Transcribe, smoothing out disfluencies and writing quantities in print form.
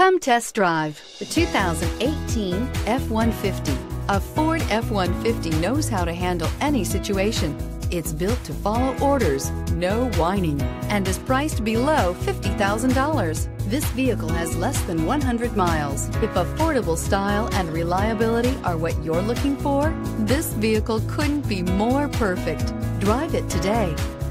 Come test drive the 2018 F-150. A Ford F-150 knows how to handle any situation. It's built to follow orders, no whining, and is priced below $50,000. This vehicle has less than 100 miles. If affordable style and reliability are what you're looking for, this vehicle couldn't be more perfect. Drive it today.